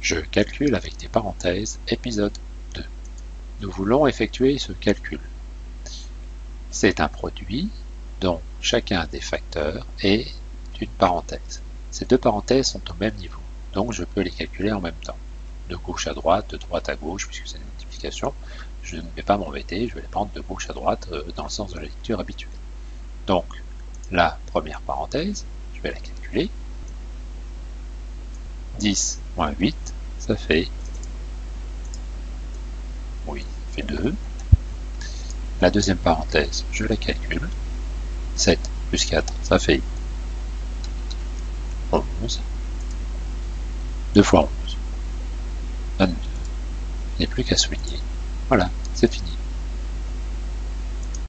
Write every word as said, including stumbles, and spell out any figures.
Je calcule avec des parenthèses, épisode deux. Nous voulons effectuer ce calcul. C'est un produit dont chacun des facteurs est une parenthèse. Ces deux parenthèses sont au même niveau, donc je peux les calculer en même temps. De gauche à droite, de droite à gauche, puisque c'est une multiplication, je ne vais pas m'embêter, je vais les prendre de gauche à droite dans le sens de la lecture habituelle. Donc, la première parenthèse, je vais la calculer. dix moins huit, ça fait, oui, ça fait deux. La deuxième parenthèse, je la calcule. sept plus quatre, ça fait onze. deux fois onze, vingt-deux. Il n'y a plus qu'à souligner. Voilà, c'est fini.